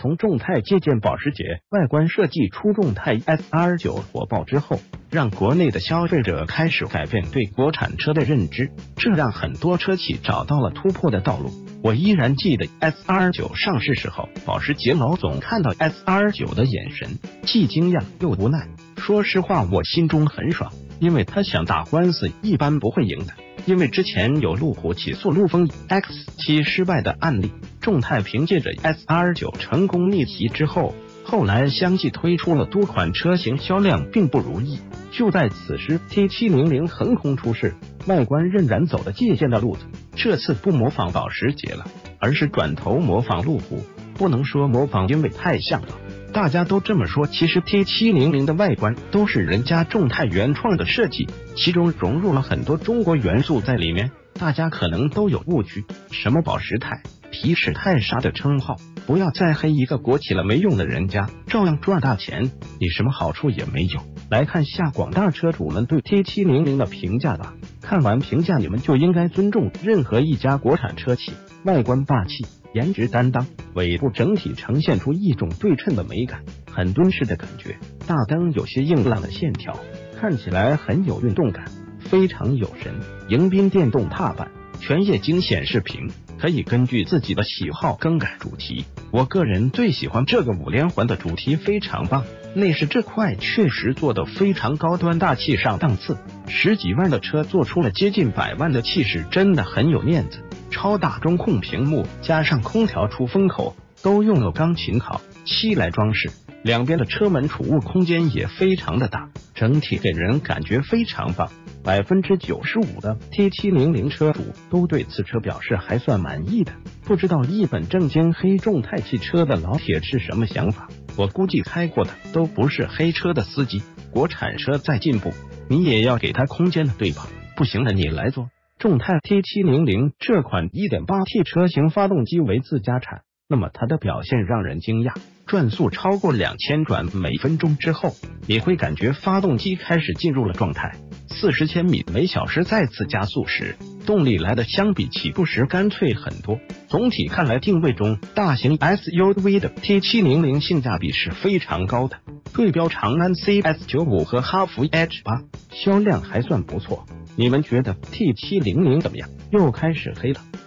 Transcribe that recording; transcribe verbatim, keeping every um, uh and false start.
从众泰借鉴保时捷外观设计出众泰 S R 九 火爆之后，让国内的消费者开始改变对国产车的认知，这让很多车企找到了突破的道路。我依然记得 S R 九 上市时候，保时捷老总看到 S R 九 的眼神既惊讶又无奈。说实话，我心中很爽，因为他想打官司一般不会赢的。因为之前有路虎起诉陆风 X 七 失败的案例，众泰凭借着 S R 九 成功逆袭之后，后来相继推出了多款车型，销量并不如意。就在此时 T 七零零 横空出世，外观仍然走的借鉴的路子，这次不模仿保时捷了，而是转头模仿路虎。不能说模仿，因为太像了，大家都这么说。其实 T 七零零 的外观都是人家众泰原创的设计，其中融入了很多中国元素在里面，大家可能都有误区，什么保时泰、皮实泰啥的称号，不要再黑一个国企了没用的，人家照样赚大钱，你什么好处也没有。来看下广大车主们对 T 七零零 的评价吧，看完评价你们就应该尊重任何一家国产车企，外观霸气，颜值担当，尾部整体呈现出一种对称的美感，很敦实的感觉，大灯有些硬朗的线条，看起来很有运动感，非常有神。迎宾电动踏板，全液晶显示屏，可以根据自己的喜好更改主题。我个人最喜欢这个五连环的主题，非常棒。内饰这块确实做得非常高端大气上档次，十几万的车做出了接近百万的气势，真的很有面子。超大中控屏幕加上空调出风口都用了钢琴烤漆来装饰，两边的车门储物空间也非常的大，整体给人感觉非常棒。百分之九十五的 T 七零零 车主都对此车表示还算满意的，不知道一本正经黑众泰汽车的老铁是什么想法？我估计开过的都不是黑车的司机。国产车在进步，你也要给它空间的，对吧？不行的你来做。众泰 T 七零零 这款 一点八 T 车型发动机为自家产，那么它的表现让人惊讶，转速超过两千转每分钟之后，你会感觉发动机开始进入了状态。四十千米每小时再次加速时，动力来的相比起步时干脆很多。总体看来，定位中大型 S U V 的 T 七零零 性价比是非常高的，对标长安 C S 九十五 和哈弗 H 八， 销量还算不错。你们觉得 T 七零零 怎么样？又开始黑了。